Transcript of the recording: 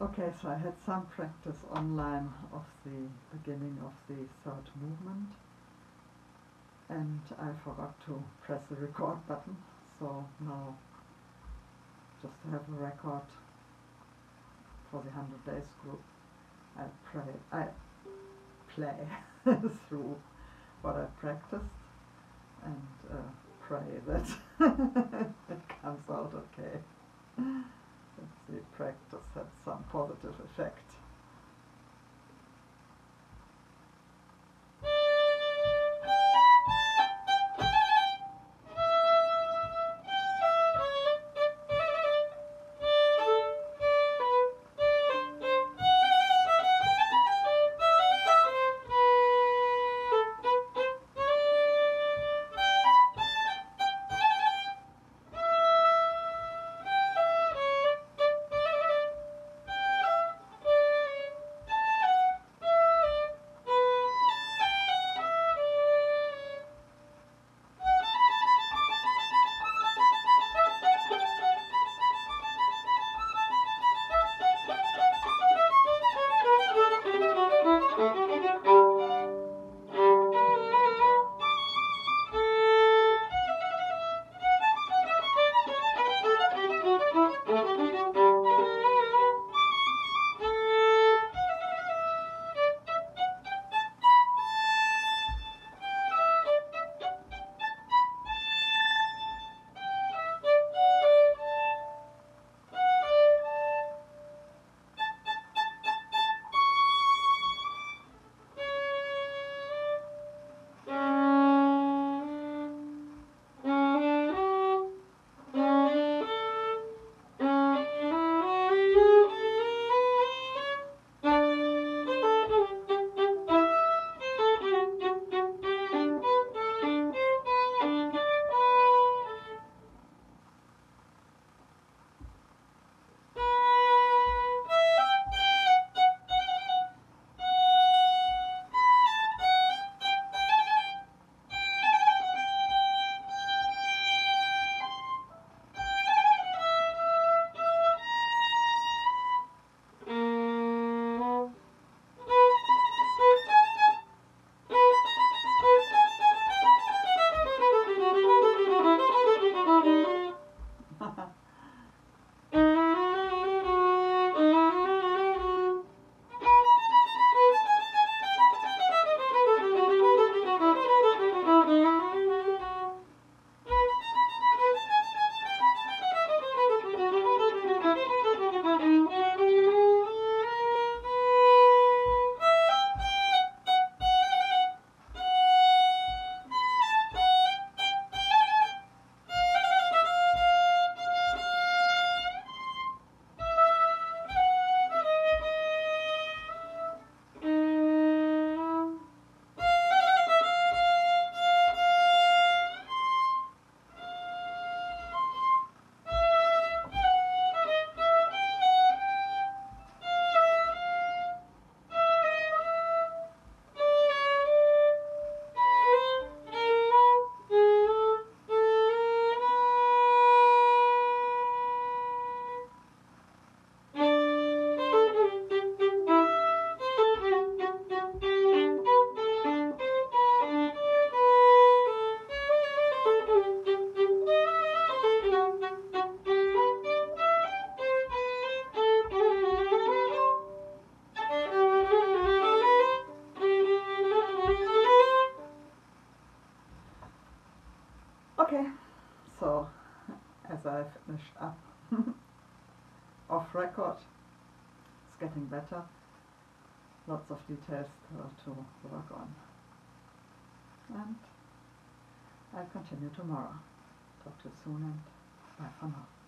Okay, so I had some practice online of the beginning of the third movement, and I forgot to press the record button, so now just to have a record for the 100 Days group, I play through what I practiced and pray that it comes out okay. That the practice had some positive effect. Okay, so as I finished up off record, it's getting better. Lots of details to work on. And I'll continue tomorrow. Talk to you soon and bye for now.